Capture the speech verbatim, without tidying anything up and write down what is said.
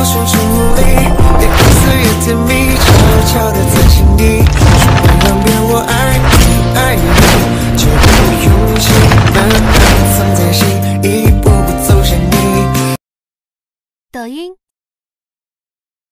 付出努力，越看似越甜蜜，悄悄地在心底说万万遍我爱你爱你，就有勇气慢慢藏在心，一步步走向你。 抖音。